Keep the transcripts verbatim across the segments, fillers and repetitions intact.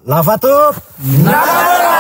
Lava-Tube Nagara.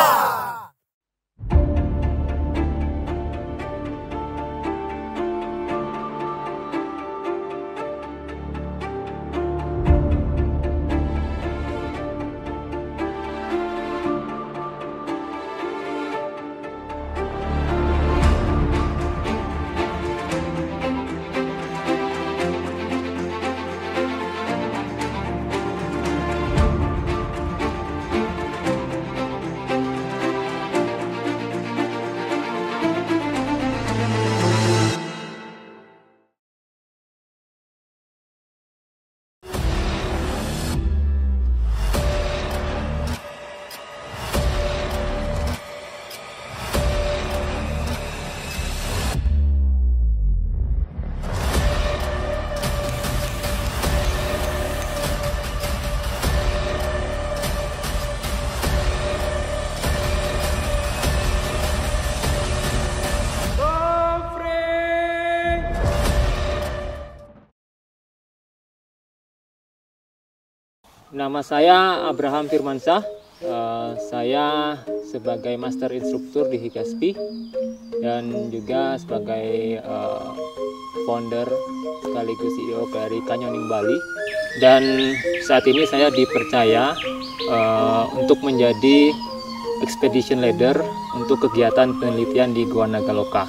Nama saya Abraham Firmansyah. Uh, saya sebagai Master Instruktur di Higaspi dan juga sebagai uh, founder sekaligus C E O dari Canyoning Bali. Dan saat ini saya dipercaya uh, untuk menjadi expedition leader untuk kegiatan penelitian di Gua Nagaloka.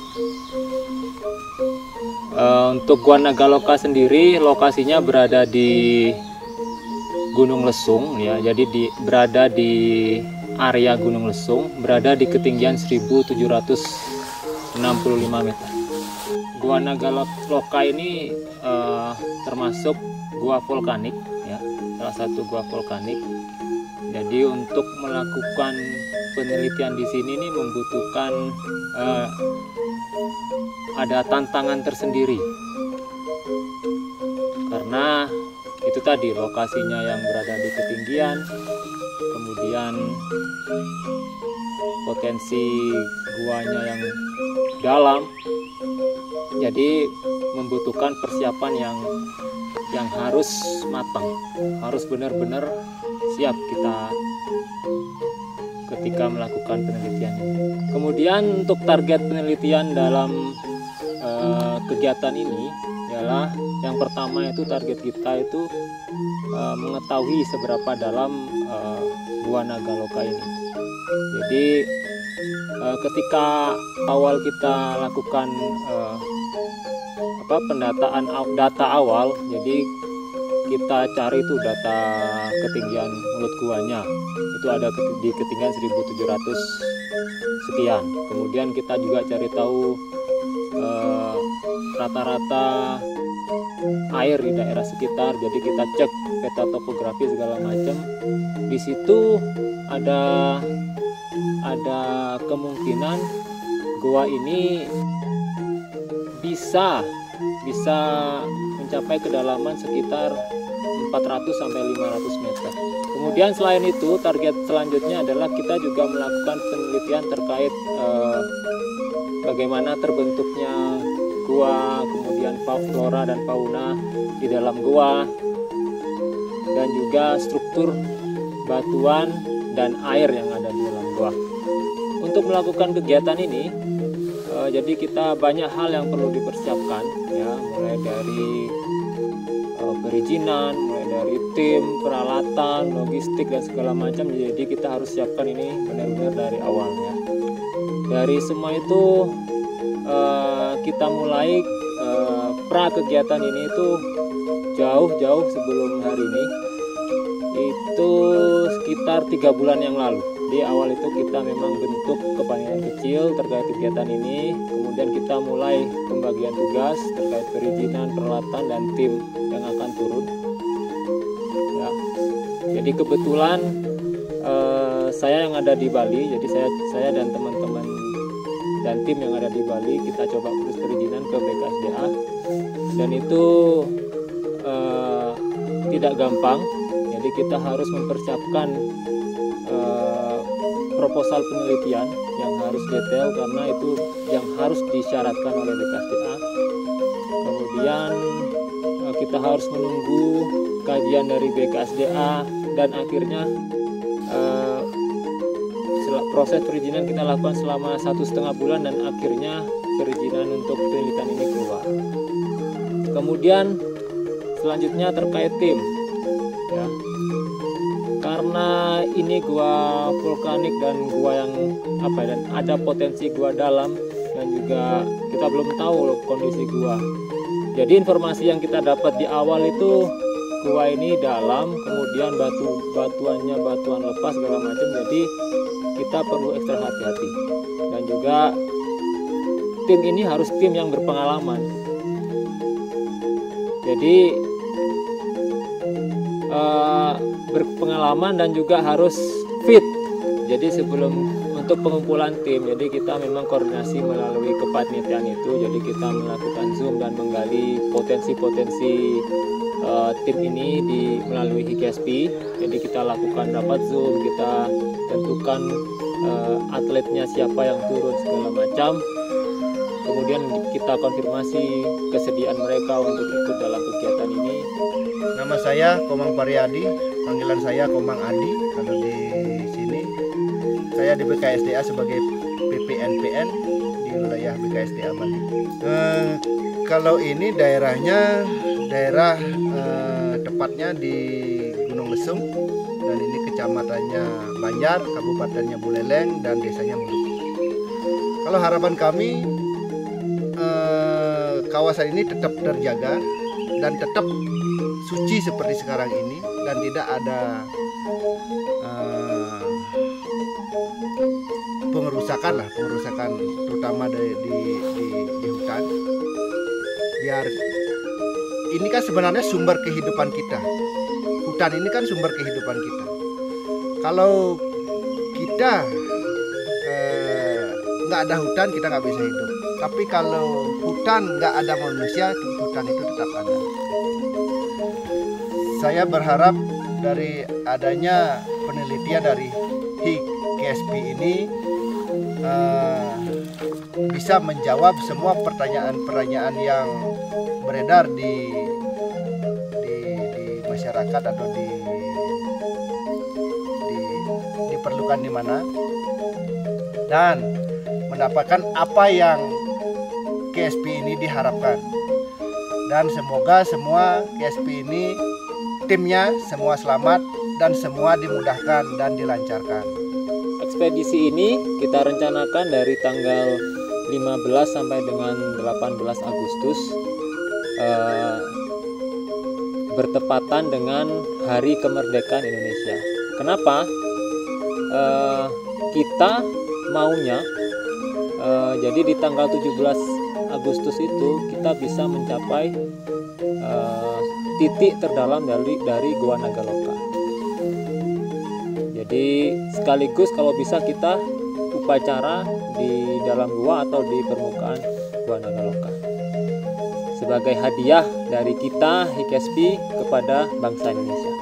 Uh, untuk Gua Nagaloka sendiri lokasinya berada di Gunung Lesung ya, jadi di, berada di area Gunung Lesung, berada di ketinggian seribu tujuh ratus enam puluh lima meter. Gua Nagaloka ini uh, termasuk gua vulkanik ya, salah satu gua vulkanik. Jadi untuk melakukan penelitian di sini ini membutuhkan uh, ada tantangan tersendiri karena itu tadi lokasinya yang berada di ketinggian, kemudian potensi guanya yang dalam, jadi membutuhkan persiapan yang yang harus matang, harus benar-benar siap kita ketika melakukan penelitian ini. Kemudian untuk target penelitian dalam uh, kegiatan ini adalah yang pertama itu target kita itu uh, mengetahui seberapa dalam uh, Gua Nagaloka ini. Jadi uh, ketika awal kita lakukan uh, apa pendataan data awal, jadi kita cari itu data ketinggian mulut guanya, itu ada di ketinggian seribu tujuh ratus sekian. Kemudian kita juga cari tahu rata-rata uh, air di daerah sekitar, jadi kita cek peta topografi segala macam. Di situ ada ada kemungkinan gua ini bisa bisa mencapai kedalaman sekitar empat ratus sampai lima ratus meter. Kemudian selain itu target selanjutnya adalah kita juga melakukan penelitian terkait uh, bagaimana terbentuknya gua, kemudian flora dan fauna di dalam gua, dan juga struktur batuan dan air yang ada di dalam gua. Untuk melakukan kegiatan ini, eh, jadi kita banyak hal yang perlu dipersiapkan, ya, mulai dari eh, perizinan, mulai dari tim, peralatan, logistik dan segala macam. Jadi kita harus siapkan ini benar-benar dari awalnya. Dari semua itu uh, kita mulai uh, pra kegiatan ini itu jauh-jauh sebelum hari ini, itu sekitar tiga bulan yang lalu. Di awal itu kita memang bentuk kepanitiaan kecil terkait kegiatan ini, kemudian kita mulai pembagian tugas terkait perizinan, peralatan dan tim yang akan turun. Ya. Jadi kebetulan uh, saya yang ada di Bali, jadi saya saya dan teman-teman dan tim yang ada di Bali, kita coba urus perizinan ke B K S D A, dan itu uh, tidak gampang. Jadi kita harus mempersiapkan uh, proposal penelitian yang harus detail karena itu yang harus disyaratkan oleh B K S D A. Kemudian uh, kita harus menunggu kajian dari B K S D A, dan akhirnya uh, proses perizinan kita lakukan selama satu setengah bulan dan akhirnya perizinan untuk penelitian ini keluar. Kemudian selanjutnya terkait tim, ya. Karena ini gua vulkanik dan gua yang apa dan ada potensi gua dalam dan juga kita belum tahu loh kondisi gua. Jadi informasi yang kita dapat di awal itu gua ini dalam, kemudian batu batuannya batuan lepas segala macam. Jadi kita perlu ekstra hati-hati dan juga tim ini harus tim yang berpengalaman. Jadi uh, berpengalaman dan juga harus fit. Jadi sebelum untuk pengumpulan tim, jadi kita memang koordinasi melalui kepanitiaan itu. Jadi kita melakukan zoom dan menggali potensi-potensi uh, tim ini di melalui H K S P. Jadi kita lakukan rapat zoom, kita tentukan uh, atletnya siapa yang turun segala macam. Kemudian kita konfirmasi kesediaan mereka untuk ikut dalam kegiatan ini. Nama saya Komang Pariyadi, panggilan saya Komang Adi. Kalau di sini saya di B K S D A sebagai P P N P N di wilayah B K S D A Bali. Eh, kalau ini daerahnya daerah eh, tepatnya di Gunung Lesung, dan ini kecamatannya Banjar, kabupatennya Buleleng, dan desanya Muluk. Kalau harapan kami eh, kawasan ini tetap terjaga dan tetap suci seperti sekarang ini, dan tidak ada uh, pengerusakan lah, pengerusakan terutama di, di, di, di hutan. Biar ini kan sebenarnya sumber kehidupan kita. Hutan ini kan sumber kehidupan kita. Kalau kita nggak eh, ada hutan, kita nggak bisa hidup. Tapi kalau hutan nggak ada manusia, hutan itu tetap ada. Saya berharap dari adanya penelitian dari H K S P ini uh, bisa menjawab semua pertanyaan-pertanyaan yang beredar di, di di masyarakat atau di, di diperlukan di mana, dan mendapatkan apa yang K S P ini diharapkan. Dan semoga semua K S P ini timnya semua selamat dan semua dimudahkan dan dilancarkan. Ekspedisi ini kita rencanakan dari tanggal lima belas sampai dengan delapan belas Agustus, eh, bertepatan dengan Hari Kemerdekaan Indonesia. Kenapa? Eh, kita maunya eh, jadi di tanggal tujuh belas Agustus itu kita bisa mencapai eh, titik terdalam dari dari Gua Nagaloka. Jadi sekaligus kalau bisa kita upacara di dalam gua atau di permukaan Gua Nagaloka sebagai hadiah dari kita H K S P kepada bangsa Indonesia.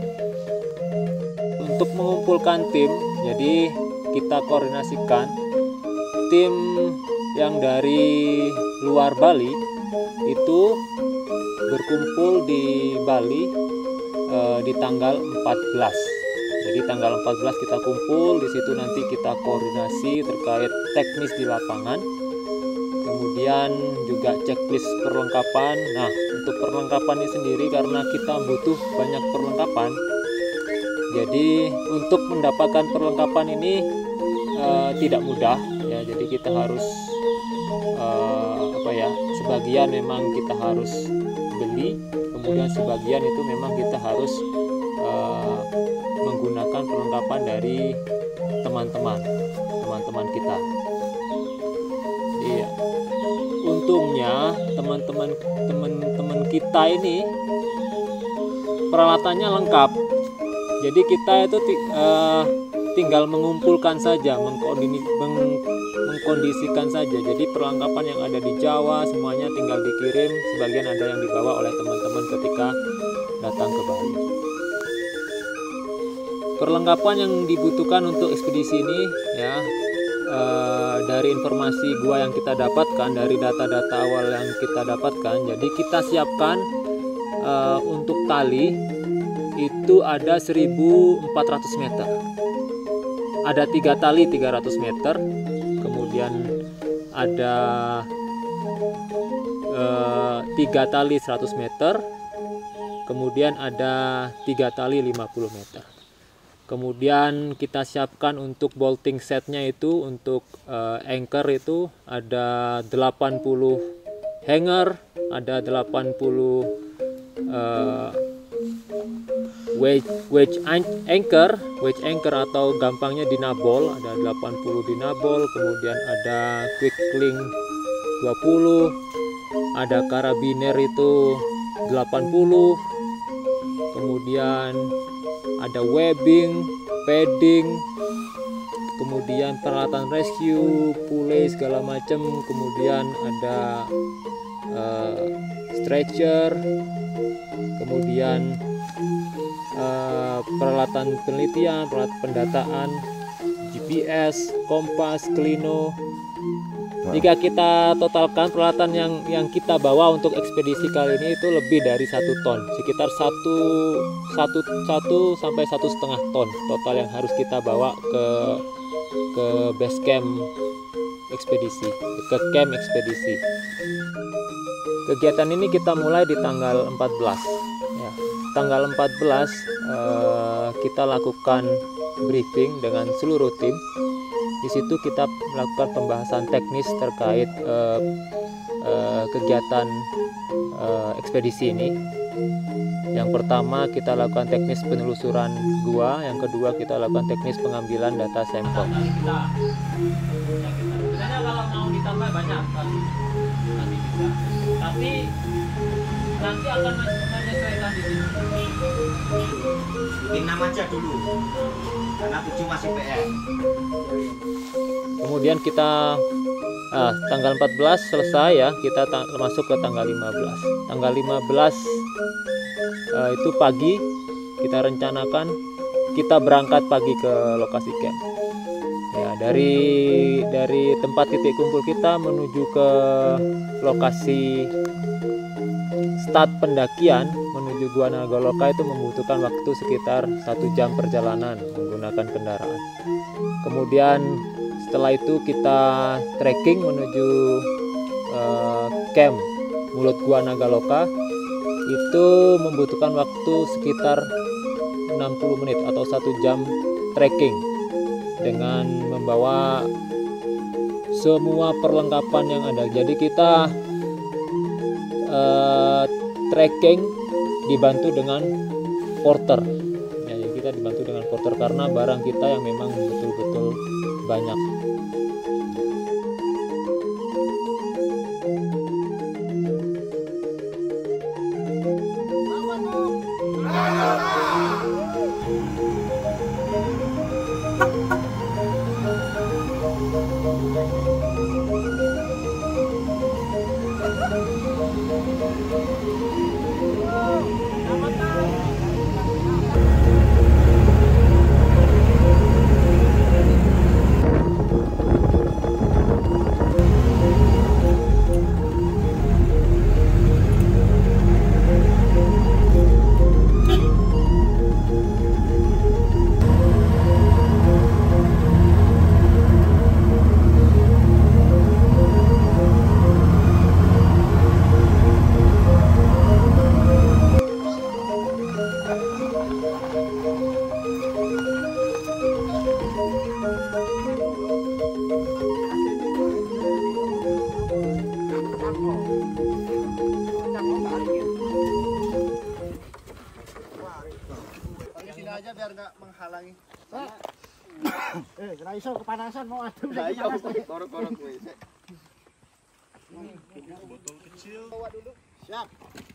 Untuk mengumpulkan tim, jadi kita koordinasikan tim yang dari luar Bali itu berkumpul di Bali e, di tanggal empat belas. Jadi tanggal empat belas kita kumpul di situ, nanti kita koordinasi terkait teknis di lapangan. Kemudian juga checklist perlengkapan. Nah, untuk perlengkapan ini sendiri karena kita butuh banyak perlengkapan. Jadi untuk mendapatkan perlengkapan ini e, tidak mudah ya. Jadi kita harus e, apa ya? Sebagian memang kita harus beli, kemudian sebagian itu memang kita harus uh, menggunakan perlengkapan dari teman-teman teman-teman kita. Iya, untungnya teman-teman teman-teman kita ini peralatannya lengkap, jadi kita itu uh, tinggal mengumpulkan saja, mengkondisi, meng, mengkondisikan saja. Jadi perlengkapan yang ada di Jawa semuanya tinggal dikirim, sebagian ada yang dibawa oleh teman-teman ketika datang ke Bali. Perlengkapan yang dibutuhkan untuk ekspedisi ini ya, eh, dari informasi gua yang kita dapatkan, dari data-data awal yang kita dapatkan, jadi kita siapkan eh, untuk tali itu ada seribu empat ratus meter. Ada tiga tali tiga ratus meter, kemudian ada eh, tiga tali seratus meter, kemudian ada tiga tali lima puluh meter. Kemudian kita siapkan untuk bolting setnya itu, untuk uh, anchor itu ada delapan puluh hanger, ada delapan puluh uh, wedge, wedge anchor, wedge anchor atau gampangnya dinabol, ada delapan puluh dinabol, kemudian ada quick link dua puluh, ada karabiner itu delapan puluh, kemudian ada webbing, padding, kemudian peralatan rescue, pulley segala macam, kemudian ada uh, stretcher, kemudian uh, peralatan penelitian, peralatan pendataan, G P S, kompas, klino. Jika kita totalkan peralatan yang yang kita bawa untuk ekspedisi kali ini itu lebih dari satu ton, sekitar satu satu satu sampai satu setengah ton total yang harus kita bawa ke ke base camp ekspedisi, ke camp ekspedisi. Kegiatan ini kita mulai di tanggal empat belas. Ya, tanggal empat belas eh, kita lakukan briefing dengan seluruh tim. Di situ kita melakukan pembahasan teknis terkait uh, uh, kegiatan uh, ekspedisi ini. Yang pertama kita lakukan teknis penelusuran gua, yang kedua kita lakukan teknis pengambilan data sampel. Sebenarnya kalau mau ditambah banyak tapi, tapi nanti akan menyesuaikan di sini. Bikin nama aja dulu, karena tujuh masih P M. Kemudian kita ah, tanggal empat belas selesai ya, kita masuk ke tanggal lima belas. Tanggal lima belas uh, itu pagi kita rencanakan kita berangkat pagi ke lokasi camp. Ya, dari dari tempat titik kumpul kita menuju ke lokasi start pendakian menuju Gua Nagaloka itu membutuhkan waktu sekitar satu jam perjalanan menggunakan kendaraan. Kemudian setelah itu kita trekking menuju uh, camp mulut Gua Nagaloka, itu membutuhkan waktu sekitar enam puluh menit atau satu jam trekking dengan membawa semua perlengkapan yang ada. Jadi kita uh, trekking dibantu dengan porter. Ya, jadi kita dibantu dengan porter karena barang kita yang memang betul-betul banyak. Aja biar nggak menghalangi. Eh, Raiso kepanasan mau adem. Ayo, korok-korok gue. Botol kecil. Bawa dulu. Siap.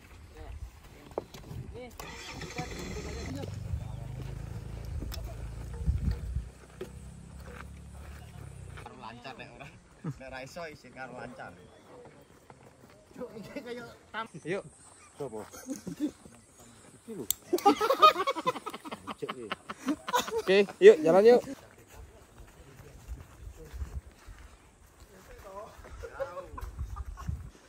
Lancar deh orang. Nek Raiso isi karo lancar. Yuk, ini kayak tam. Yuk. Coba. Iki lho. Oke, yuk jalan yuk.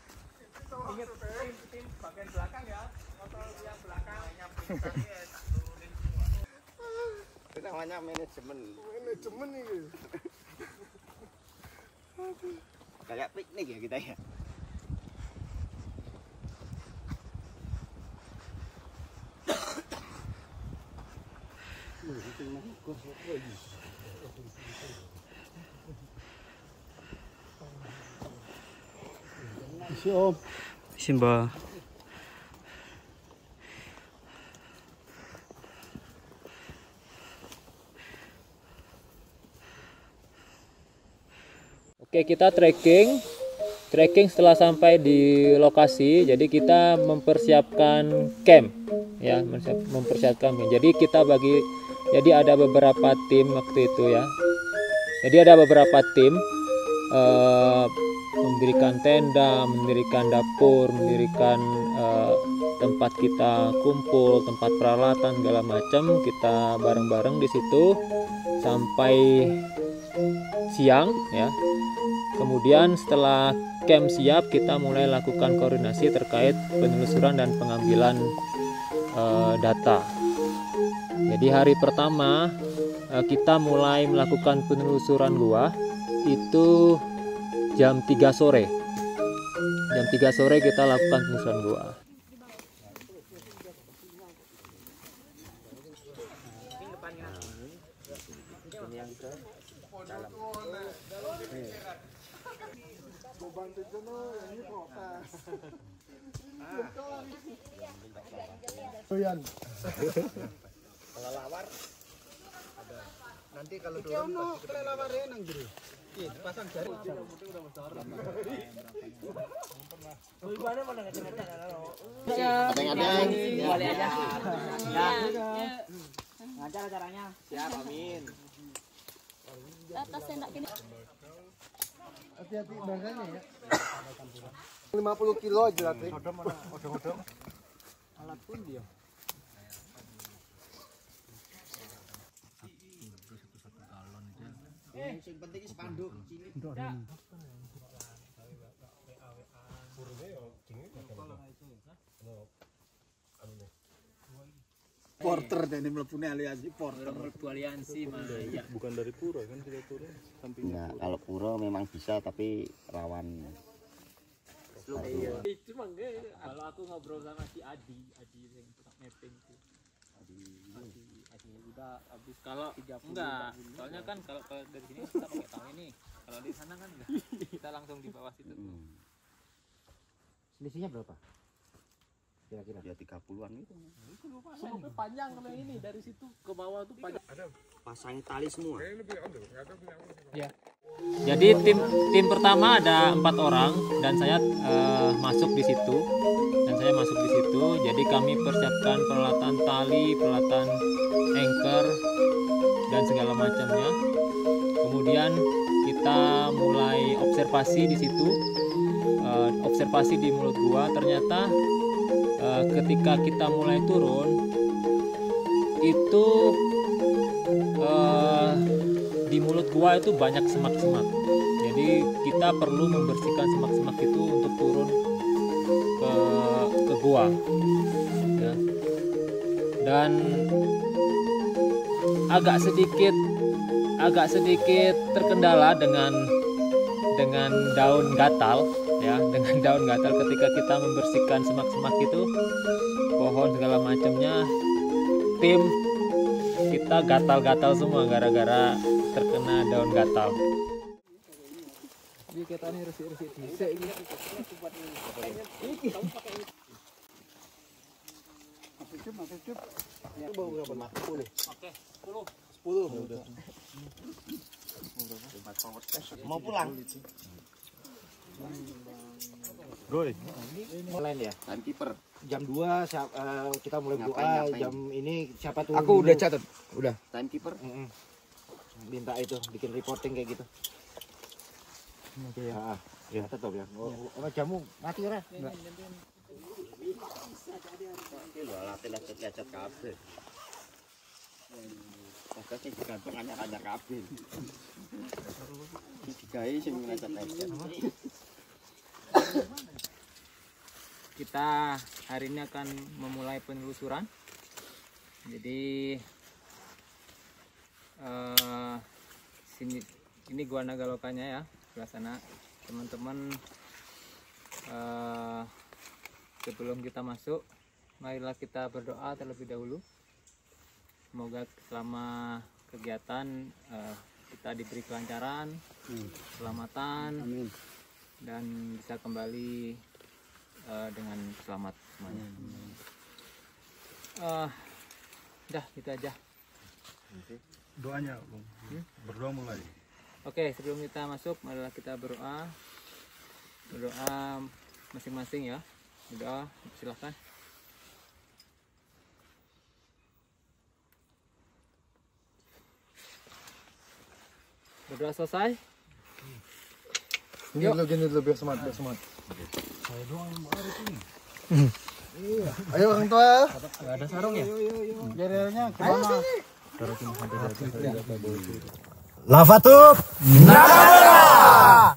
Ingat tim bagian belakang ya, motor yang belakang. namanya manajemen. Manajemen ini. Kayak piknik ya kita ya. Siom. Simba. Oke, kita trekking. Trekking setelah sampai di lokasi, jadi kita mempersiapkan camp ya, mempersiapkan camp. Jadi kita bagi, jadi ada beberapa tim waktu itu ya. Jadi ada beberapa tim eh, mendirikan tenda, mendirikan dapur, mendirikan eh, tempat kita kumpul, tempat peralatan segala macam. Kita bareng-bareng di situ sampai siang ya. Kemudian setelah camp siap, kita mulai lakukan koordinasi terkait penelusuran dan pengambilan e, data. Jadi hari pertama e, kita mulai melakukan penelusuran gua itu jam tiga sore. Jam tiga sore kita lakukan penelusuran gua. Doyan. Kelelawar ada. Nanti kalau turun pasti kelelawar nang jero. Iya, pasang jaring. Kadang-kadang Boleh aja. Ya. Ngajar caranya. Siap, amin. Atas sendak ini. Hati-hati bangkanya ya. lima puluh kilo aja latih. Odong-odong. Alat pun dia. yang penting spanduk cilik. Porter dan ini melepuni aliansi porter. Aliansi mah ya. Bukan dari pura kan tidak turun samping. Enggak, kalau pura memang bisa tapi rawan. Cuma kalau aku ngobrol sama si Adi, Adi yang tukang mapping itu. Adi, Adi, Adi udah habis kalau enggak, soalnya kan kalau, kalau dari sini kita pakai tang ini, kalau di sana kan enggak, kita langsung di bawah situ. Hmm. Selisihnya berapa? Kira-kira Ya tiga puluhan itu. Sampai panjang kalau ini dari situ ke bawah tuh panjang. Pasang tali semua. Ya. Jadi tim tim pertama ada empat orang dan saya uh, masuk di situ dan saya masuk di situ. Jadi kami persiapkan peralatan tali, peralatan anchor dan segala macamnya. Kemudian kita mulai observasi di situ, uh, observasi di mulut gua. Ternyata uh, ketika kita mulai turun itu uh, di mulut gua itu banyak semak-semak. Jadi kita perlu membersihkan semak-semak itu untuk turun ke ke gua. Ya. Dan agak sedikit agak sedikit terkendala dengan dengan daun gatal ya, dengan daun gatal ketika kita membersihkan semak-semak itu, pohon segala macamnya, tim kita gatal-gatal semua gara-gara terkena daun gatal. Jadi kita ini resik-resik dhisik iki. Itu baru berapa? sepuluh. Oke, sepuluh. sepuluh udah. Mau pulang. Goy. mulai ya. Timekeeper. Jam dua siap, eh, kita mulai Ngapain, doa. ngapain? Jam ini siapa turun Aku dulu. udah catat. Udah. Timekeeper. Mm-mm. Minta itu bikin reporting kayak gitu. Oke ya. Ya tetap ya. Oh, oh, jamu mati ora? Enggak. Oke lho, latih-latih lecet kabel. Pokoknya digantung anyar-anyar kabel. Digawe sing lecet-lecet. Kita hari ini akan memulai penelusuran. Jadi sini ini gua Nagalokanya ya, sebelah sana. Teman-teman, uh, sebelum kita masuk, marilah kita berdoa terlebih dahulu. Semoga selama kegiatan uh, kita diberi kelancaran, hmm. keselamatan, Amin. Dan bisa kembali uh, dengan selamat semuanya. Hmm. Uh, dah gitu aja. Doanya, hmm? Berdoa mulai. Oke, sebelum kita masuk, marilah kita berdoa. Berdoa masing-masing ya. Berdoa, silahkan. Berdoa selesai. Gini dulu, gini dulu, biar semangat, biar semangat. Saya doang yang baru ini. Iya. Ayo orang tua. Gak ada sarung ya? Jarinya kemana? Lafatub Nagala.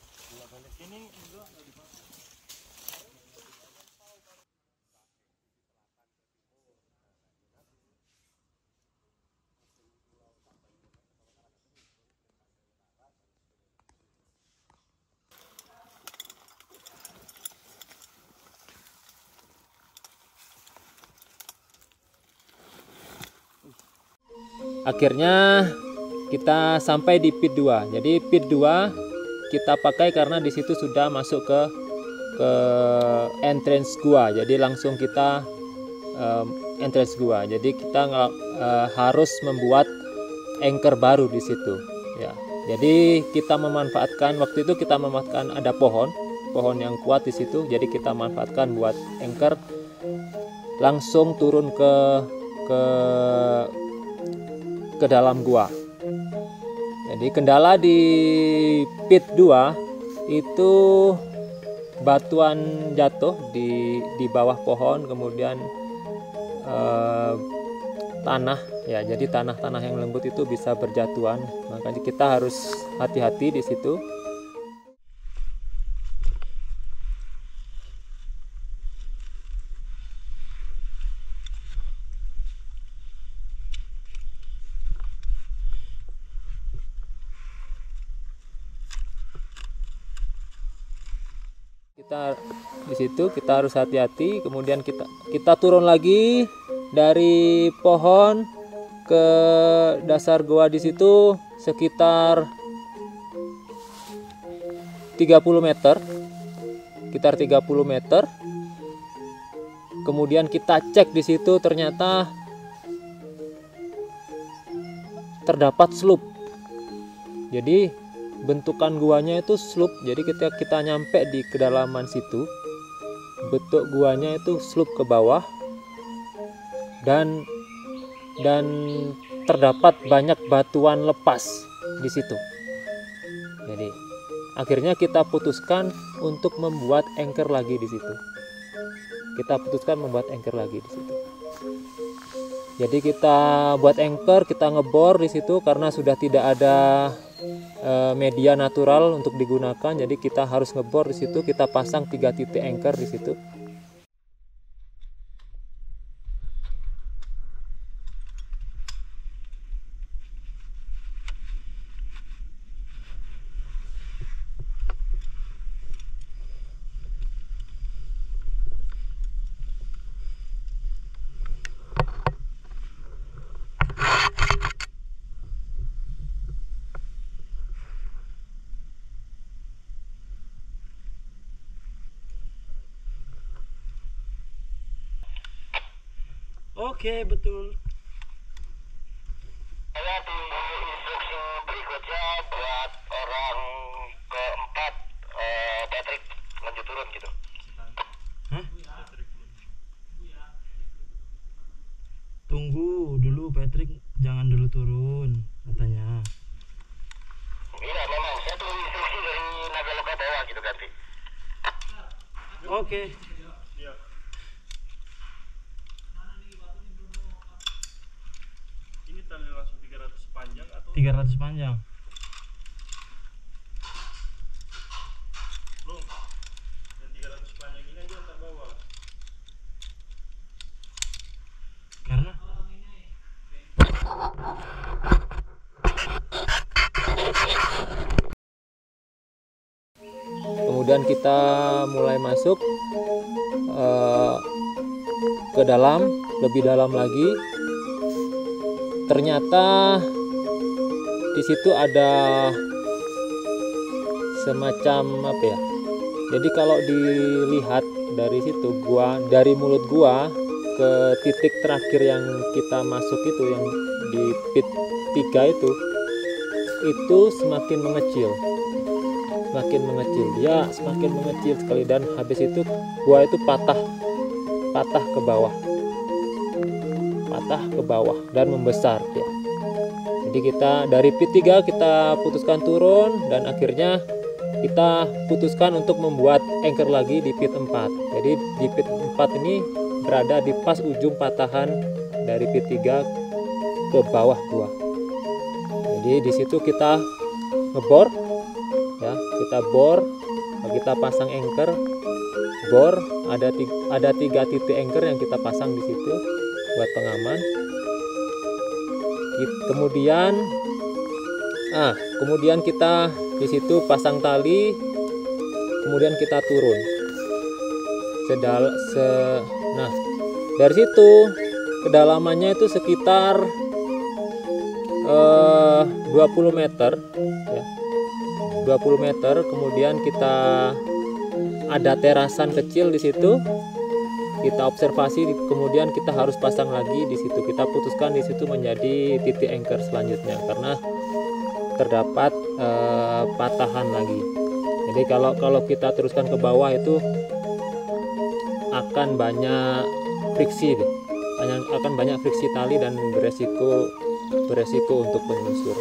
Akhirnya kita sampai di pit dua. Jadi pit dua kita pakai karena di situ sudah masuk ke ke entrance gua. Jadi langsung kita um, entrance gua. Jadi kita uh, harus membuat anchor baru di situ. Ya. Jadi kita memanfaatkan waktu itu kita memanfaatkan ada pohon, pohon yang kuat di situ. Jadi kita manfaatkan buat anchor, langsung turun ke ke ke dalam gua. Jadi kendala di pit dua itu batuan jatuh di di bawah pohon, kemudian eh, tanah ya. Jadi tanah-tanah yang lembut itu bisa berjatuhan. Makanya kita harus hati-hati di situ. Kita di situ kita harus hati-hati. Kemudian kita kita turun lagi dari pohon ke dasar gua di situ sekitar tiga puluh meter. Sekitar tiga puluh meter. Kemudian kita cek di situ, ternyata terdapat slope. Jadi bentukan guanya itu slope. Jadi ketika kita nyampe di kedalaman situ, bentuk guanya itu slope ke bawah, dan dan terdapat banyak batuan lepas di situ. Jadi akhirnya kita putuskan untuk membuat anchor lagi di situ. Kita putuskan membuat anchor lagi di situ. Jadi kita buat anchor, kita ngebor di situ karena sudah tidak ada media natural untuk digunakan. Jadi kita harus ngebor di situ. Kita pasang tiga titik anchor di situ. Oke, betul. Saya tunggu instruksi berikutnya buat orang keempat, uh, Patrick lanjut turun gitu. Hah? Tunggu dulu Patrick, jangan dulu turun katanya. Iya memang, saya tunggu instruksi dari Nagaloka bawah gitu ganti. Oke. tiga ratus panjang. Belum. Dan tiga ratus panjang ini aja tak bawa. Karena kemudian kita mulai masuk uh, ke dalam, lebih dalam lagi. Ternyata di situ ada semacam apa ya? Jadi kalau dilihat dari situ gua, dari mulut gua ke titik terakhir yang kita masuk itu, yang di pit tiga itu, itu semakin mengecil, semakin mengecil, ya semakin mengecil sekali, dan habis itu gua itu patah, patah ke bawah, patah ke bawah dan membesar ya. Jadi kita dari pit tiga kita putuskan turun, dan akhirnya kita putuskan untuk membuat anchor lagi di pit empat. Jadi di pit empat ini berada di pas ujung patahan dari pit tiga ke bawah gua. Jadi di situ kita ngebor ya, kita bor, kita pasang anchor, bor, ada tiga, ada tiga titik anchor yang kita pasang di situ buat pengaman. Kemudian ah, kemudian kita di situ pasang tali, kemudian kita turun. Sedal se nah, dari situ kedalamannya itu sekitar eh, dua puluh meter ya. dua puluh meter, kemudian kita ada terasan kecil di situ. Kita observasi, kemudian kita harus pasang lagi di situ. Kita putuskan di situ menjadi titik anchor selanjutnya karena terdapat eh, patahan lagi. Jadi kalau kalau kita teruskan ke bawah itu akan banyak friksi, banyak, akan banyak friksi tali dan beresiko beresiko untuk penyusur.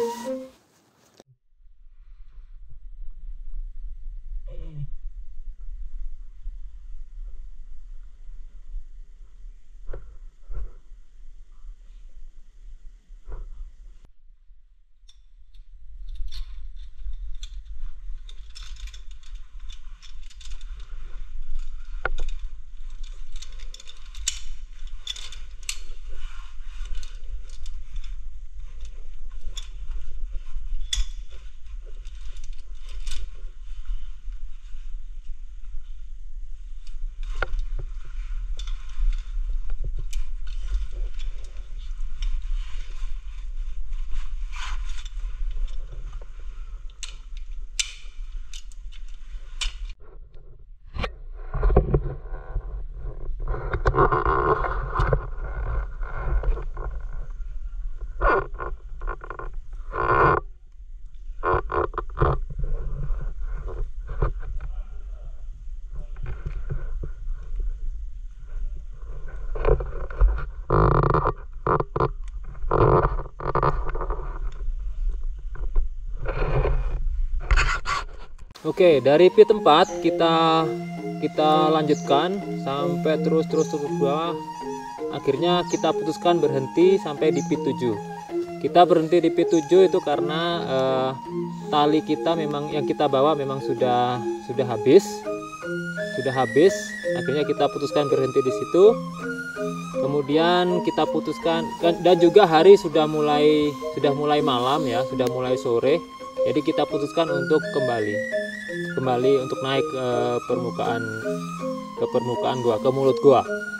Oke, dari pit empat kita kita lanjutkan sampai terus terus terus bawah. Akhirnya kita putuskan berhenti sampai di pit tujuh. Kita berhenti di pit tujuh itu karena eh, tali kita memang yang kita bawa memang sudah sudah habis. Sudah habis. Akhirnya kita putuskan berhenti di situ. Kemudian kita putuskan, dan juga hari sudah mulai sudah mulai malam ya, sudah mulai sore. Jadi kita putuskan untuk kembali kembali untuk naik ke permukaan ke permukaan gua, ke mulut gua.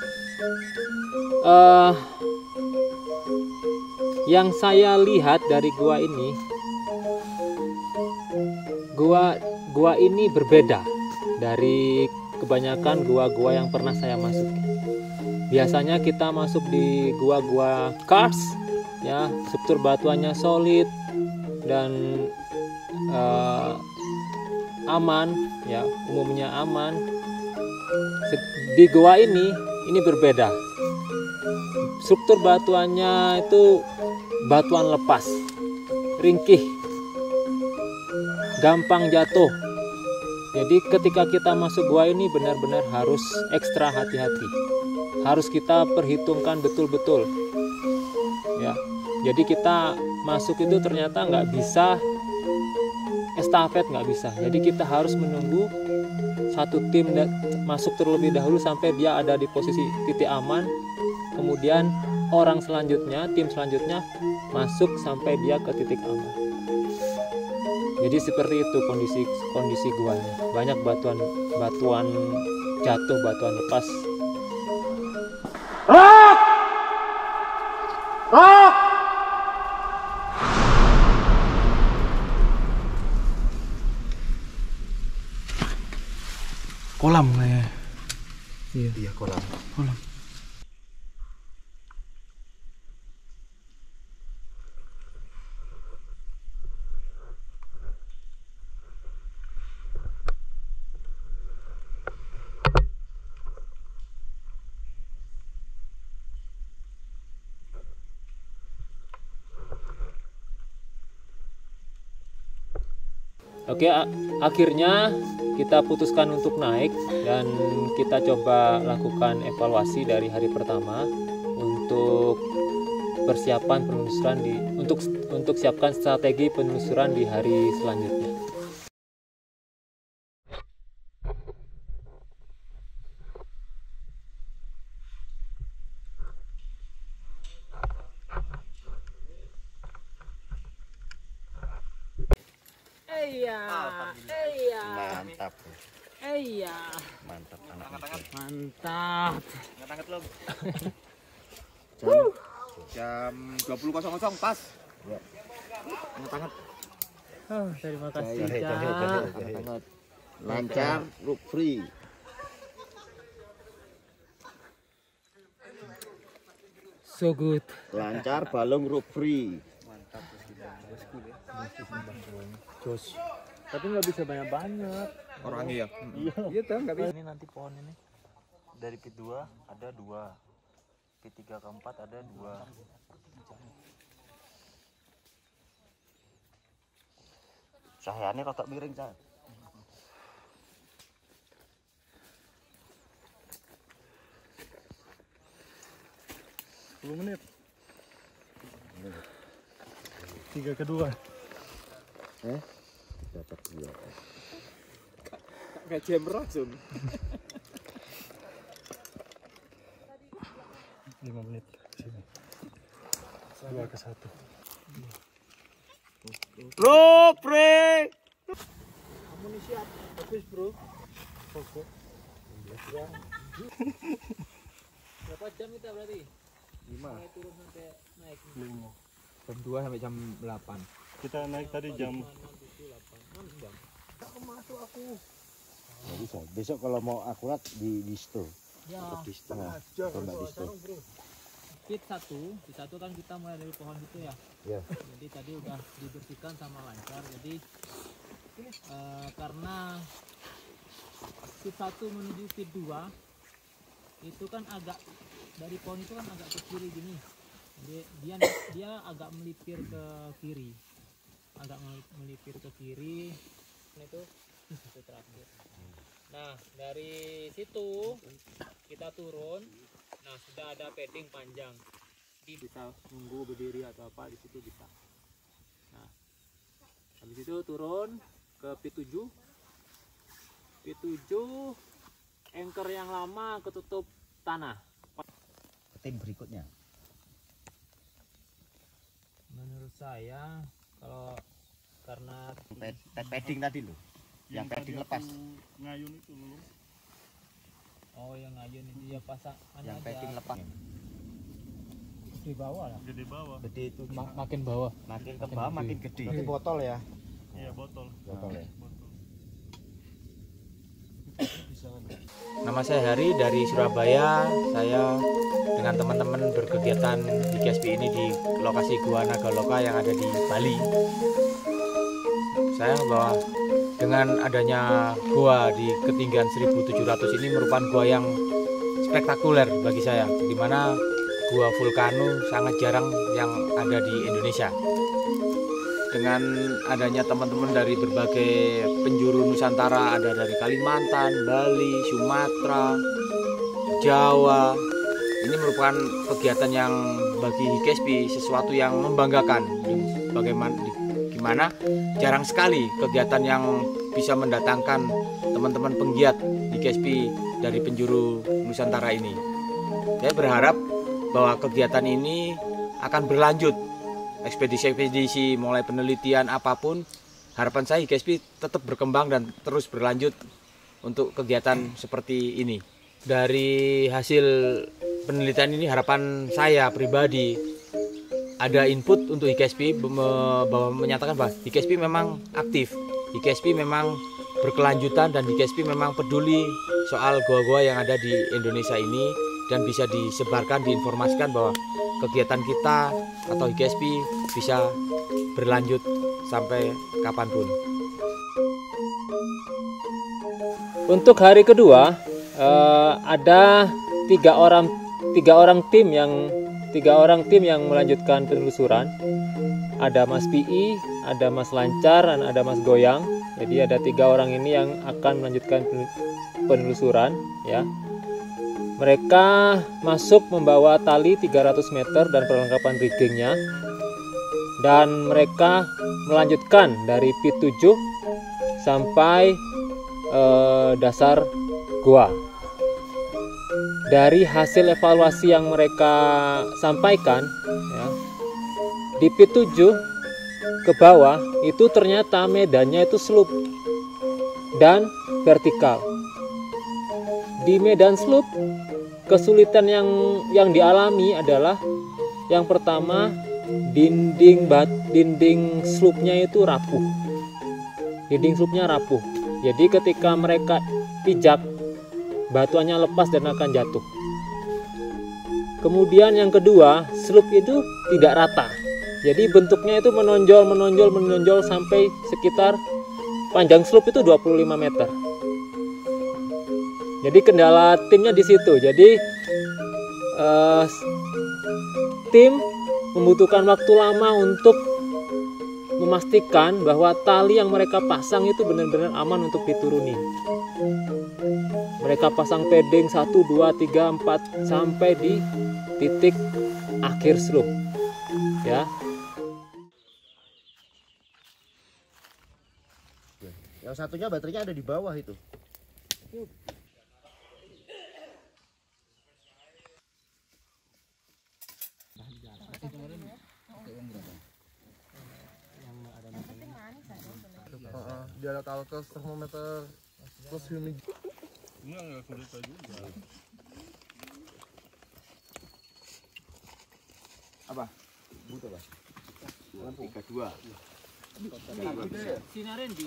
Uh, yang saya lihat dari gua ini, gua gua ini berbeda dari kebanyakan gua-gua yang pernah saya masuk. Biasanya kita masuk di gua-gua karst ya, struktur batuannya solid dan uh, aman ya, umumnya aman. Di gua ini ini berbeda. Struktur batuannya itu batuan lepas, ringkih, gampang jatuh. Jadi ketika kita masuk gua ini benar-benar harus ekstra hati-hati, harus kita perhitungkan betul-betul ya. Jadi kita masuk itu ternyata nggak bisa estafet, nggak bisa. Jadi kita harus menunggu satu tim masuk terlebih dahulu sampai dia ada di posisi titik aman, kemudian orang selanjutnya, tim selanjutnya masuk sampai dia ke titik aman. Jadi seperti itu kondisi kondisi guanya. Banyak batuan batuan jatuh, batuan lepas. Kolam kayaknya. Iya, kolam. Kolam. Oke, akhirnya kita putuskan untuk naik dan kita coba lakukan evaluasi dari hari pertama untuk persiapan penelusuran di untuk untuk siapkan strategi penelusuran di hari selanjutnya. Iya, iya, Mantap. iya. Mantap anak. Mantap. Angkat belum? Jam dua puluh nol nol pas. Ya. Angkat-angkat. Oh, terima kasih, Jahe, jahe, jahe, Cak. jahe. Angkat-angkat. Lancar, rook free. So good. Lancar, balong rook free. Jos. Tapi nggak bisa banyak-banyak. Orangnya ya. Iya. Iya tuh nggak bisa. Ini nanti pohon ini. Dari pit dua ada dua, pit tiga ke empat ada dua. Cahayanya rotok miring, Cah. sepuluh menit. Tiga kedua. Eh? Dapat dua. Kayak jam racun. lima menit. Sini. Dua ke satu. Rook free. Kamu siap. Bagus, Bro. Pokok. Berapa jam kita berarti? lima. Mulai turun sampai naik. lima. Jam dua sampai jam delapan. Kita naik tadi jam Nggak bisa. Besok kalau mau akurat di di store. Ya, Di store. Coba di store. pit satu, pit satu kan kita mulai dari pohon itu ya. Ya. Jadi tadi udah dibersihkan sama lancar. Jadi eh, karena pit satu menuju pit dua itu kan agak dari pohon itu kan agak ke kiri gini. Jadi dia dia agak melipir ke kiri. Agak melipir ke kiri. Itu itu terakhir. Nah, dari situ kita turun. Nah, sudah ada padding panjang. Jadi bisa nunggu berdiri atau apa di situ bisa. Nah, habis itu turun ke pit tujuh. Pit tujuh anchor yang lama ketutup tanah. Tim berikutnya. Menurut saya kalau karena Pad- Padding tadi loh. Yang padding lepas. ngayun itu loh. oh yang ngayun itu ya pasang Yang padding lepas. di bawah lah. Gede bawah. Gede itu. Ma- makin bawah. Makin ke bawah makin gede. Berarti botol ya. Iya, botol. Botol ya. Botol. Nama saya Hari dari Surabaya. Saya dengan teman-teman berkegiatan di K S P ini di lokasi Gua Nagaloka yang ada di Bali. Saya bahwa dengan adanya gua di ketinggian seribu tujuh ratus ini merupakan gua yang spektakuler bagi saya, di mana gua vulkano sangat jarang yang ada di Indonesia. Dengan adanya teman-teman dari berbagai penjuru Nusantara, ada dari Kalimantan, Bali, Sumatera, Jawa. Ini merupakan kegiatan yang bagi K S P sesuatu yang membanggakan. Bagaimana, gimana jarang sekali kegiatan yang bisa mendatangkan teman-teman penggiat di K S P dari penjuru Nusantara ini. Saya berharap bahwa kegiatan ini akan berlanjut. Ekspedisi-ekspedisi mulai penelitian apapun harapan saya I K S P tetap berkembang dan terus berlanjut untuk kegiatan seperti ini. Dari hasil penelitian ini harapan saya pribadi ada input untuk I K S P bahwa menyatakan bahwa I K S P memang aktif, I K S P memang berkelanjutan, dan I K S P memang peduli soal goa-goa yang ada di Indonesia ini, dan bisa disebarkan, diinformasikan bahwa kegiatan kita atau I K S P bisa berlanjut sampai kapanpun. Untuk hari kedua eh, ada tiga orang tiga orang tim yang tiga orang tim yang melanjutkan penelusuran. Ada Mas P I, ada Mas Lancar, dan ada Mas Goyang. Jadi ada tiga orang ini yang akan melanjutkan penelusuran, ya. Mereka masuk membawa tali tiga ratus meter dan perlengkapan riggingnya, dan mereka melanjutkan dari pit tujuh sampai eh, dasar gua. Dari hasil evaluasi yang mereka sampaikan, ya, di pit tujuh ke bawah itu ternyata medannya itu slope dan vertikal. Di medan slope, kesulitan yang yang dialami adalah yang pertama, dinding bat dinding slope-nya itu rapuh. Dinding slope-nya rapuh. Jadi ketika mereka pijak, batuannya lepas dan akan jatuh. Kemudian yang kedua, slope itu tidak rata. Jadi bentuknya itu menonjol, menonjol, menonjol sampai sekitar panjang slope itu dua puluh lima meter. Jadi kendala timnya di situ. Jadi eh, tim membutuhkan waktu lama untuk memastikan bahwa tali yang mereka pasang itu benar-benar aman untuk dituruni. Mereka pasang padding satu, dua, tiga, empat sampai di titik akhir slope, ya. Yang satunya baterainya ada di bawah itu. Dia ada kalkes termometer plus humidity. Enggak, enggak kudeta juga. Apa? Butuh apa? tiga dua. Sinarin di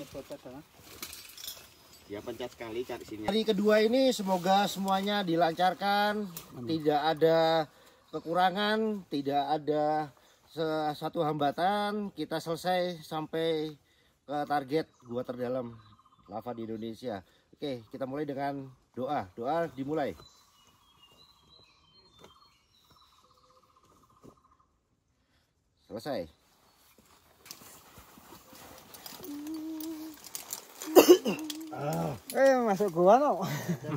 Ya pencet sekali cari sini. Hari kedua ini semoga semuanya dilancarkan, tidak ada kekurangan, tidak ada satu hambatan, kita selesai sampai ke target gua terdalam lava di Indonesia. Oke, kita mulai dengan doa. Doa dimulai. Selesai. Eh, masuk gua no.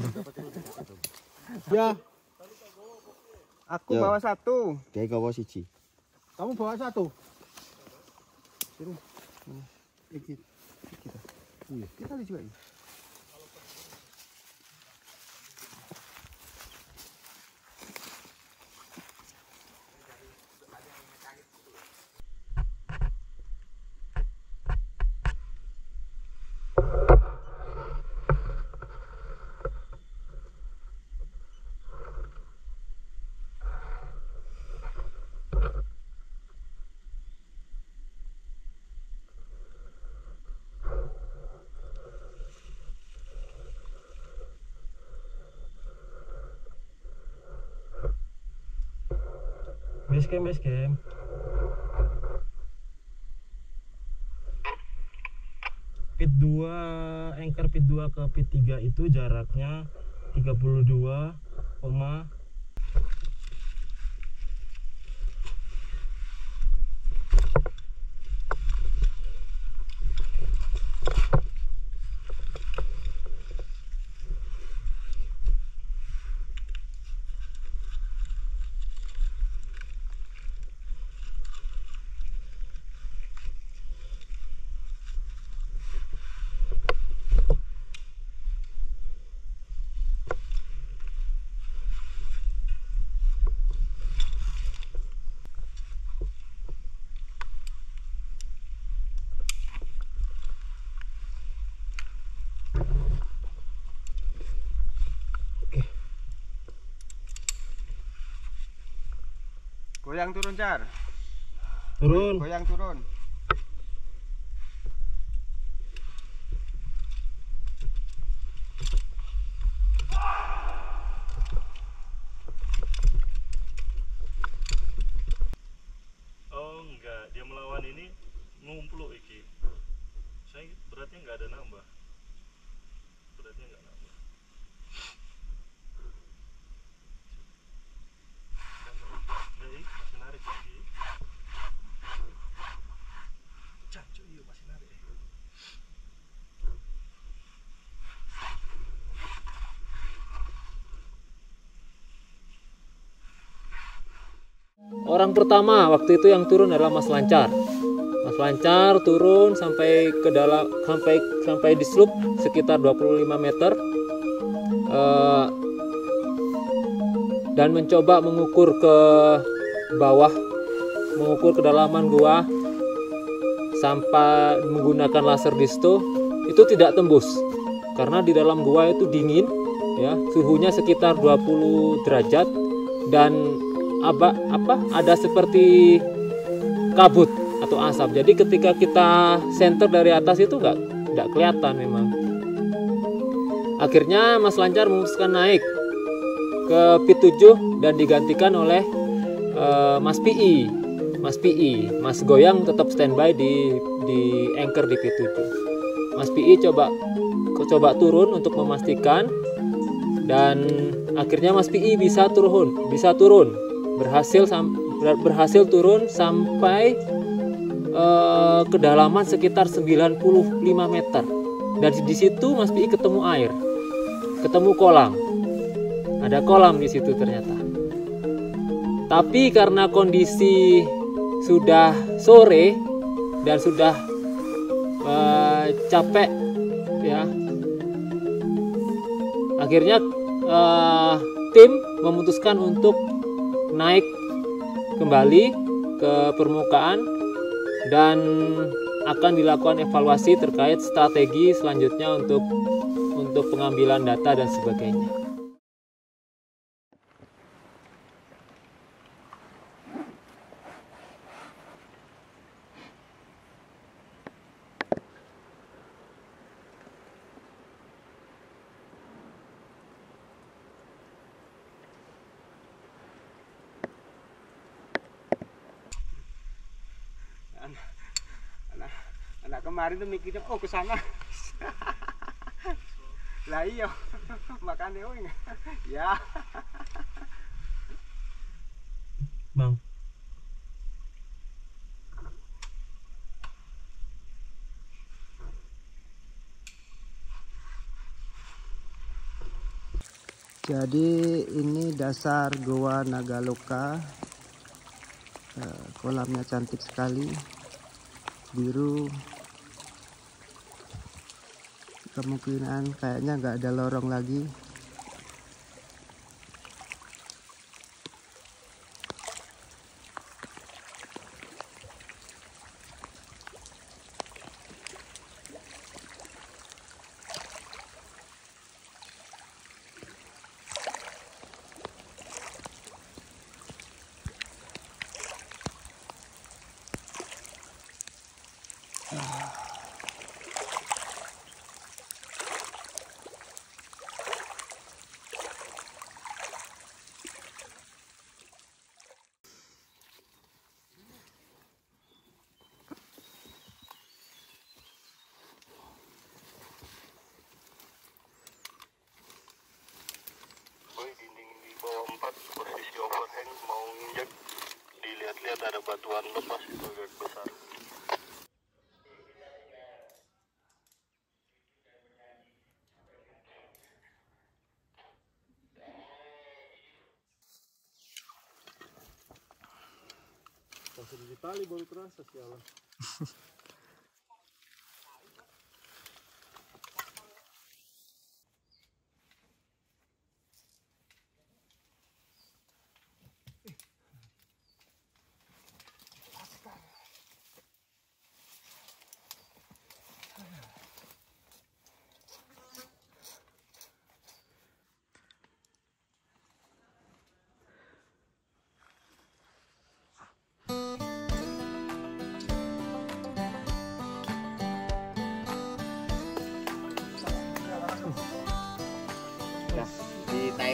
Ya. Aku Yo. bawa satu. Dia bawa siji. Kamu bawa satu. Sini. Kita. Kita. Kita juga ini. Basecamp, basecamp. Pit dua, anchor pit dua ke pit tiga itu jaraknya tiga puluh dua koma Goyang turun, Car. Turun. Goyang turun. Oh enggak, dia melawan ini ngumpul iki. Saya beratnya nggak ada nambah. Beratnya nggak nambah. Nah, ini masih narik iki. Cancuk iya masih narik. Orang pertama waktu itu yang turun adalah Mas Lancar. Mas Lancar turun sampai ke dalam sampai sampai di slope sekitar dua puluh lima meter eh, dan mencoba mengukur ke bawah, mengukur kedalaman gua sampai menggunakan laser disto. Itu tidak tembus karena di dalam gua itu dingin ya, suhunya sekitar dua puluh derajat dan apa apa ada seperti kabut atau asap. Jadi ketika kita center dari atas itu nggak nggak kelihatan memang. Akhirnya Mas Lancar memutuskan naik ke pit tujuh dan digantikan oleh uh, Mas P I. Mas P I, Mas Goyang tetap standby di di anchor di pit tujuh. Mas P I coba coba turun untuk memastikan dan akhirnya Mas P I bisa turun, bisa turun. berhasil berhasil turun sampai uh, kedalaman sekitar sembilan puluh lima meter dan di situ Mas P I ketemu air, ketemu kolam, ada kolam di situ ternyata. Tapi karena kondisi sudah sore dan sudah uh, capek ya, akhirnya uh, tim memutuskan untuk naik kembali ke permukaan dan akan dilakukan evaluasi terkait strategi selanjutnya untuk untuk pengambilan data dan sebagainya. Anak, anak kemarin tuh mikirnya oh ke sana. Lah iya, makanya oh ya. Bang. Jadi ini dasar Goa Nagaloka. Eh, kolamnya cantik sekali, biru. Kemungkinan kayaknya nggak ada lorong lagi. Posisi overhang mau nginjek, dilihat-lihat ada batuan lepas itu agak besar. Pas di tali baru terasa sialan.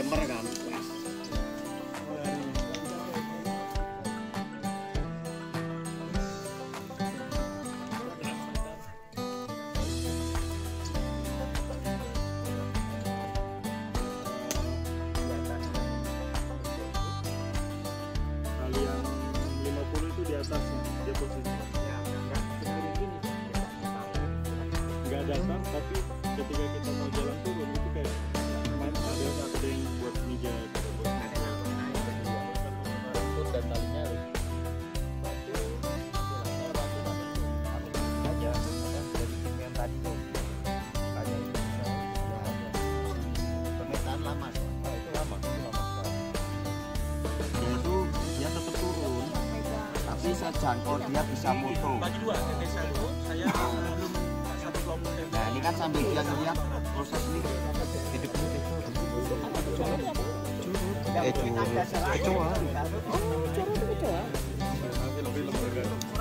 streamer kan. Kali yang lima puluh itu di atasnya dia posisi. Nggak datar, tapi ketika kita mau jalan turun itu kayak ada ada yang buat meja, ada buat Untuk dan talinya harus batu, tulangnya batu batu aja apa dari tim yang tadi tuh ada itu sudah ada pemetaan lama soalnya. Oh, itu lama itu lama sekali dia tuh dia tetap turun tapi saya jangkau dia bisa moto Bagi dua, desa itu saya belum satu kelompok. nah ini kan sambil dia ngeliat proses ini hidup itu eh curut kecoa film-film